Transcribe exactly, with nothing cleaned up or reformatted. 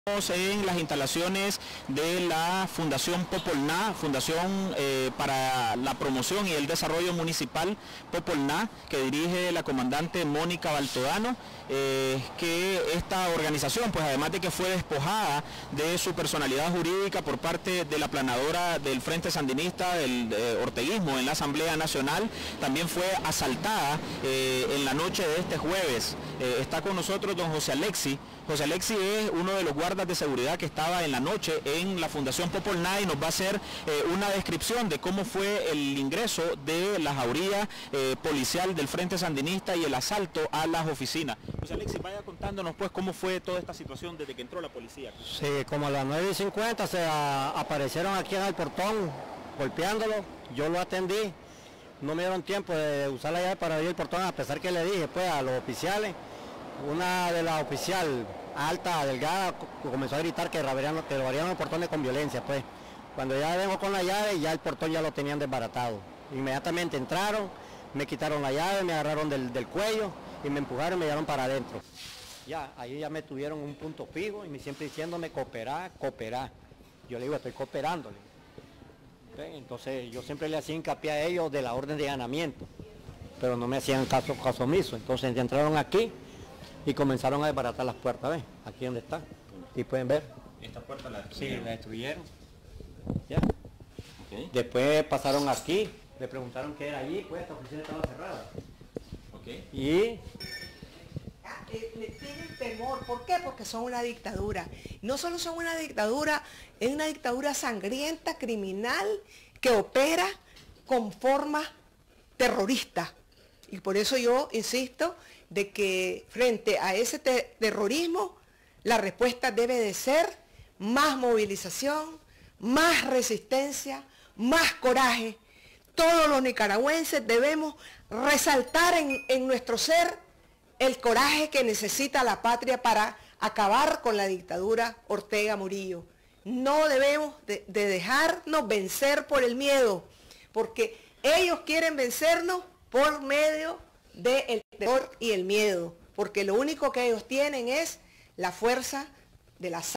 En las instalaciones de la Fundación Popolná, Fundación eh, para la Promoción y el Desarrollo Municipal Popolná, que dirige la comandante Mónica Baltodano, eh, que esta organización, pues además de que fue despojada de su personalidad jurídica por parte de la planadora del Frente Sandinista del eh, orteguismo en la Asamblea Nacional, también fue asaltada eh, en la noche de este jueves. Eh, está con nosotros don José Alexi. José Alexi es uno de los guardas de seguridad que estaba en la noche en la Fundación Popolná y nos va a hacer eh, una descripción de cómo fue el ingreso de la jauría eh, policial del Frente Sandinista y el asalto a las oficinas. José Alexi, vaya contándonos pues cómo fue toda esta situación desde que entró la policía. Sí, como a las nueve y cincuenta se a, aparecieron aquí en el portón golpeándolo, yo lo atendí, no me dieron tiempo de usar la llave para abrir el portón, a pesar que le dije pues a los oficiales. Una de las oficial alta, delgada, comenzó a gritar que robarían, que robarían los portones con violencia, pues. Cuando ya vengo con la llave, ya el portón ya lo tenían desbaratado. Inmediatamente entraron, me quitaron la llave, me agarraron del, del cuello y me empujaron y me llevaron para adentro. Ya, ahí ya me tuvieron un punto fijo y me siempre diciéndome cooperar, cooperar. Yo le digo, estoy cooperándole. ¿Okay? Entonces yo siempre le hacía hincapié a ellos de la orden de allanamiento, pero no me hacían caso, caso omiso. Entonces ya entraron aquí y comenzaron a desbaratar las puertas, ¿ves? Aquí donde está. Y pueden ver. ¿Esta puerta la destruyeron? Sí, la destruyeron. ¿Ya? Okay. Después pasaron aquí, le preguntaron qué era allí, pues esta oficina estaba cerrada. Okay. Y... Ah, eh, le tienen temor, ¿por qué? Porque son una dictadura. No solo son una dictadura, es una dictadura sangrienta, criminal, que opera con formas terroristas. Y por eso yo insisto de que frente a ese te terrorismo, la respuesta debe de ser más movilización, más resistencia, más coraje. Todos los nicaragüenses debemos resaltar en, en nuestro ser el coraje que necesita la patria para acabar con la dictadura Ortega Murillo. No debemos de, de dejarnos vencer por el miedo, porque ellos quieren vencernos por medio del terror y el miedo, porque lo único que ellos tienen es la fuerza de la